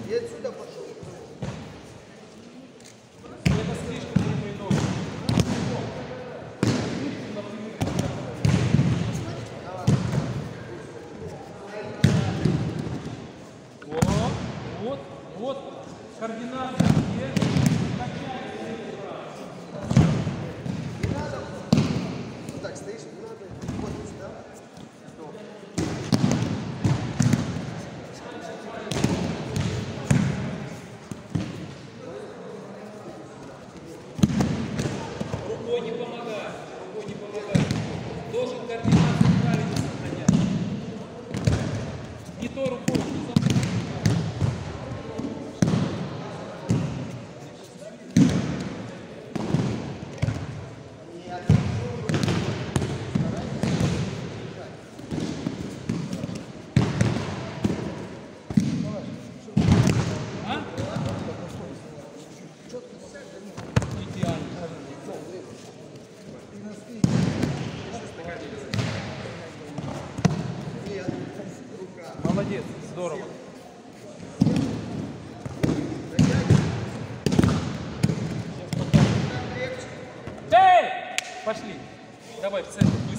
И отсюда пошел. Это слишком прямые ноги. Вот, координация есть. Не надо. Вот так стоишь, не надо. Вот сюда. Рукой не помогает. Должен координацию правильно сохранять. Не той рукой. Молодец, здорово. Эй! Пошли. Давай в центр.